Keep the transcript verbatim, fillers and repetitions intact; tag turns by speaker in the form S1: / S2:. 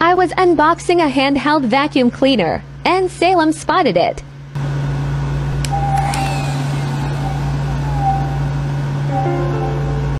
S1: I was unboxing a handheld vacuum cleaner, and Salem spotted it.